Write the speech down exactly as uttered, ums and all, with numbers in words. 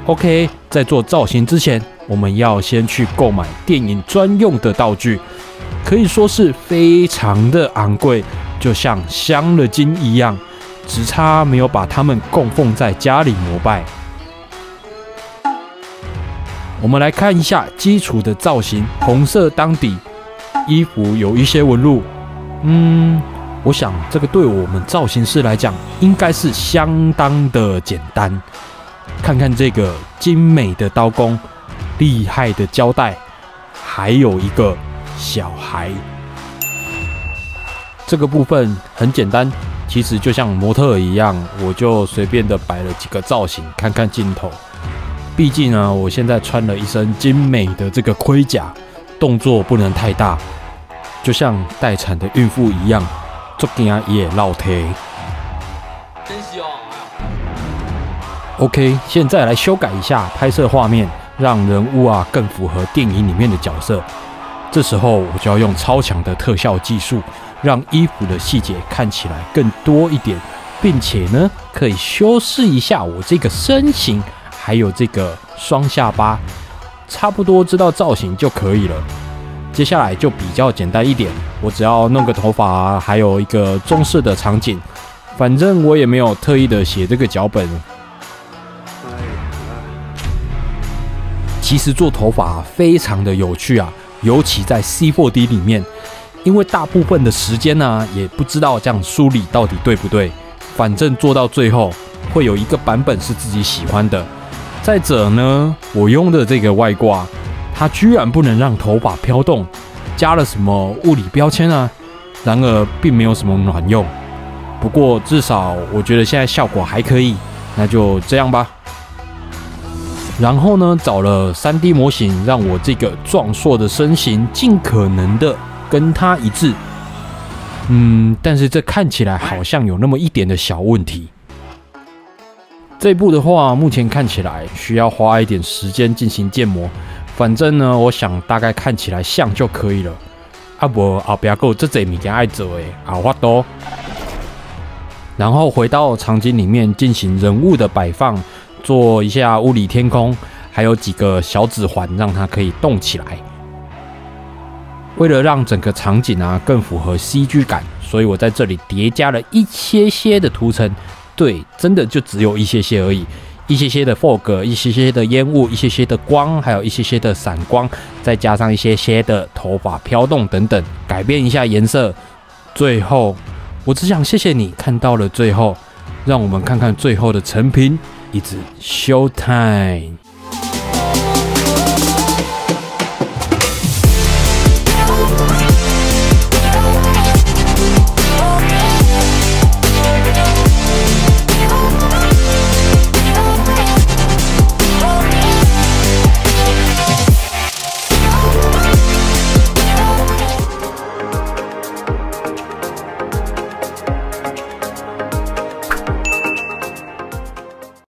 OK， 在做造型之前，我们要先去购买电影专用的道具，可以说是非常的昂贵，就像镶了金一样，只差没有把它们供奉在家里膜拜。我们来看一下基础的造型，红色当底，衣服有一些纹路，嗯，我想这个对我们造型师来讲，应该是相当的简单。看看这个精美的刀工，厉害的胶带，还有一个小孩。这个部分很简单，其实就像模特儿一样，我就随便的摆了几个造型，看看镜头。毕竟呢，我现在穿了一身精美的这个盔甲，动作不能太大，就像待产的孕妇一样，做惊也落体。真香！OK， 现在来修改一下拍摄画面，让人物啊更符合电影里面的角色。这时候我就要用超强的特效技术，让衣服的细节看起来更多一点，并且呢，可以修饰一下我这个身形，还有这个双下巴，差不多知道造型就可以了。接下来就比较简单一点，我只要弄个头发啊，还有一个中式的场景，反正我也没有特意的写这个脚本。其实做头发非常的有趣啊，尤其在 C 四 D 里面，因为大部分的时间呢、啊，也不知道这样梳理到底对不对，反正做到最后会有一个版本是自己喜欢的。再者呢，我用的这个外挂，它居然不能让头发飘动，加了什么物理标签啊，然而并没有什么卵用。不过至少我觉得现在效果还可以，那就这样吧。然后呢，找了 三 D 模型，让我这个壮硕的身形尽可能的跟它一致。嗯，但是这看起来好像有那么一点的小问题。这一步的话，目前看起来需要花一点时间进行建模。反正呢，我想大概看起来像就可以了。啊不，后边还有这些物件爱做的，好法度。然后回到场景里面进行人物的摆放。做一下物理天空，还有几个小指环，让它可以动起来。为了让整个场景啊更符合 C G 感，所以我在这里叠加了一些些的涂层。对，真的就只有一些些而已，一些些的 fog， 一些些的烟雾，一些些的光，还有一些些的闪光，再加上一些些的头发飘动等等，改变一下颜色。最后，我只想谢谢你看到了最后，让我们看看最后的成品。It's show time。